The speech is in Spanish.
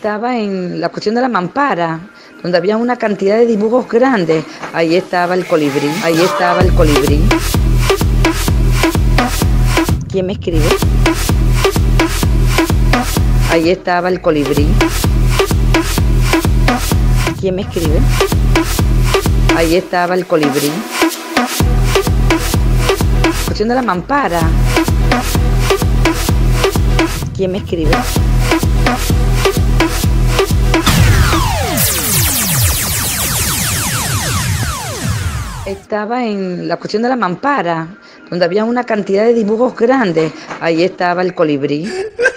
Estaba en la cuestión de la mampara, donde había una cantidad de dibujos grandes. Ahí estaba el colibrí, ahí estaba el colibrí. ¿Quién me escribe? Ahí estaba el colibrí. ¿Quién me escribe? Ahí estaba el colibrí. Cuestión de la mampara. ¿Quién me escribe? Estaba en la cuestión de la mampara, donde había una cantidad de dibujos grandes. Ahí estaba el colibrí.